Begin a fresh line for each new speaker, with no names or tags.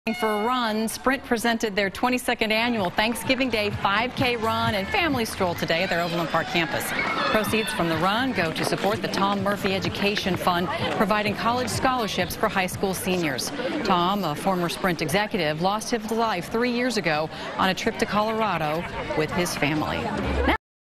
For a run, Sprint presented their 22nd annual Thanksgiving Day 5K run and family stroll today at their Overland Park campus. Proceeds from the run go to support the Tom Murphy Education Fund, providing college scholarships for high school seniors. Tom, a former Sprint executive, lost his life 3 years ago on a trip to Colorado with his family.